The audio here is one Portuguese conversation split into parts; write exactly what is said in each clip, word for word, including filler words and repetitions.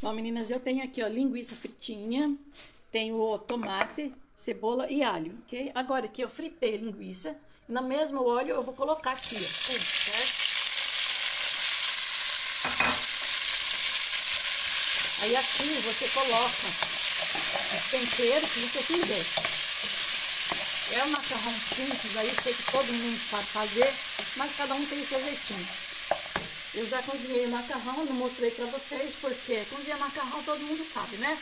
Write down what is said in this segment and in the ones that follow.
Bom, meninas, eu tenho aqui, ó, linguiça fritinha, tenho o tomate, cebola e alho, ok? Agora aqui eu fritei a linguiça, e no mesmo óleo eu vou colocar aqui, ó, certo? Aí aqui você coloca o tempero que você quiser. É um macarrão simples, aí eu sei que todo mundo sabe fazer, mas cada um tem o seu jeitinho. Eu já cozinhei macarrão, não mostrei pra vocês, porque cozinhar macarrão todo mundo sabe, né?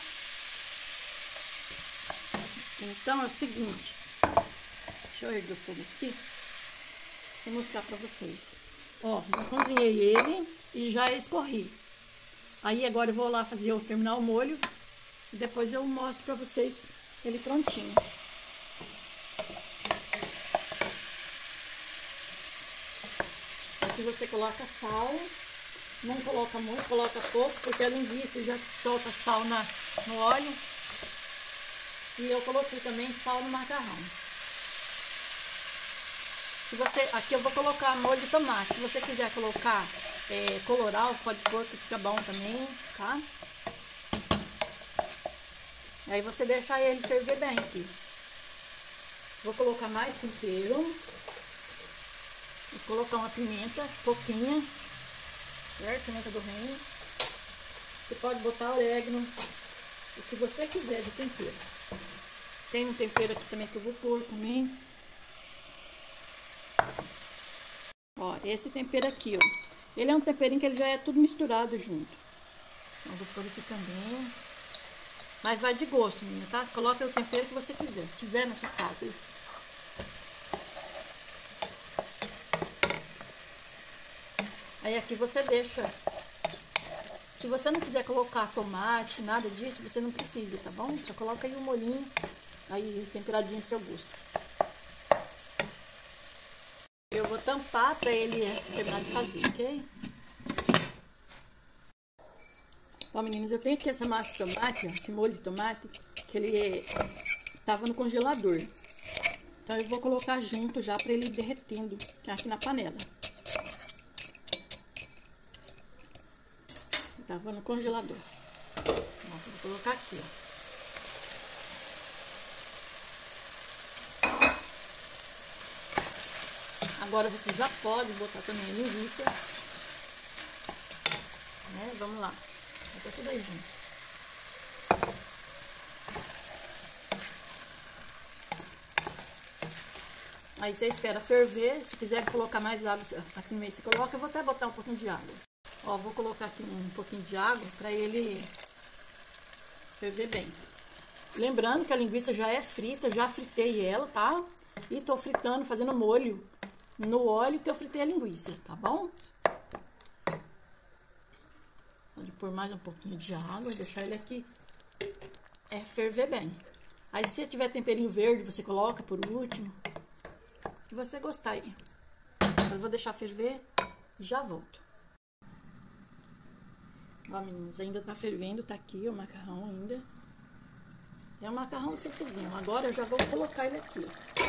Então é o seguinte, deixa eu erguer o fogo aqui, vou mostrar pra vocês. Ó, já cozinhei ele e já escorri. Aí agora eu vou lá fazer, eu terminar o molho, e depois eu mostro pra vocês ele prontinho. Aqui você coloca sal, não coloca muito, coloca pouco, porque a linguiça já solta sal na, no óleo. E eu coloquei também sal no macarrão. Se você, aqui eu vou colocar molho de tomate. Se você quiser colocar é, colorau, pode pôr, que fica bom também, tá? Aí você deixa ele ferver bem aqui. Vou colocar mais tempero. Vou colocar uma pimenta, pouquinha, certo? Pimenta do reino. Você pode botar orégano, o que você quiser de tempero. Tem um tempero aqui também que eu vou pôr também. Ó, esse tempero aqui, ó. Ele é um temperinho que ele já é tudo misturado junto. Eu vou pôr aqui também. Mas vai de gosto, menina, tá? Coloca o tempero que você quiser, tiver na sua casa. Aí aqui você deixa. Se você não quiser colocar tomate, nada disso, você não precisa, tá bom? Só coloca aí o molhinho, aí temperadinho a seu gosto. Eu vou tampar pra ele terminar de fazer, ok? Bom, meninas, eu tenho aqui essa massa de tomate, ó, esse molho de tomate, que ele tava no congelador. Então eu vou colocar junto já pra ele ir derretendo aqui na panela. Tava no congelador. Ó, vou colocar aqui, ó. Agora você já pode botar também a linguiça. Né? Vamos lá. Bota tudo aí junto. Aí você espera ferver. Se quiser colocar mais água aqui no meio, você coloca. Eu vou até botar um pouquinho de água. Ó, vou colocar aqui um pouquinho de água para ele ferver bem. Lembrando que a linguiça já é frita, já fritei ela, tá? E tô fritando, fazendo molho no óleo que eu fritei a linguiça, tá bom? Pode pôr mais um pouquinho de água e deixar ele aqui é, ferver bem. Aí se tiver temperinho verde, você coloca por último. Se você gostar aí. Eu vou deixar ferver e já volto. Ó, meninas, ainda tá fervendo, tá aqui o macarrão ainda. É um macarrão simplesinho. Agora eu já vou colocar ele aqui.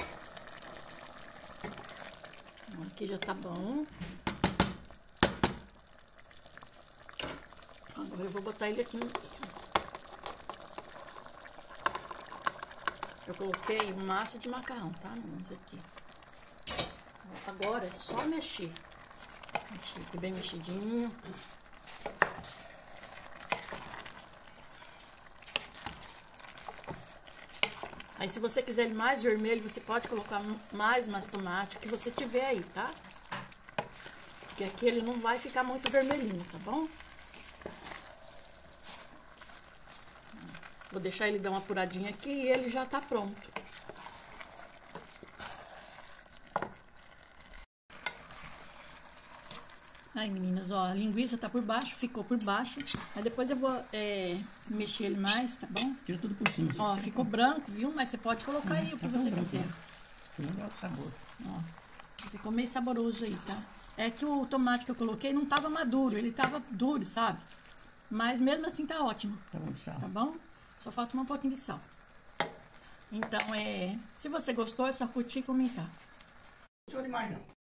Aqui já tá bom. Agora eu vou botar ele aqui no meio. Eu coloquei um maço de macarrão, tá, meninas? Aqui. Agora é só mexer. Mexer aqui bem mexidinho. Aí, se você quiser ele mais vermelho, você pode colocar mais mais tomate, o que você tiver aí, tá? Porque aqui ele não vai ficar muito vermelhinho, tá bom? Vou deixar ele dar uma apuradinha aqui e ele já tá pronto. Aí, meninas, ó, a linguiça tá por baixo, ficou por baixo. Aí depois eu vou é, mexer ele mais, tá bom? Tira tudo por cima. Ó, ficou branco, viu? Mas você pode colocar aí o que você quiser. Tem um outro sabor. Ó, ficou meio saboroso aí, tá? É que o tomate que eu coloquei não tava maduro, ele tava duro, sabe? Mas mesmo assim tá ótimo. Tá bom de sal. Tá bom? Só falta um pouquinho de sal. Então, é... se você gostou, é só curtir e comentar. Não precisa de mais, não.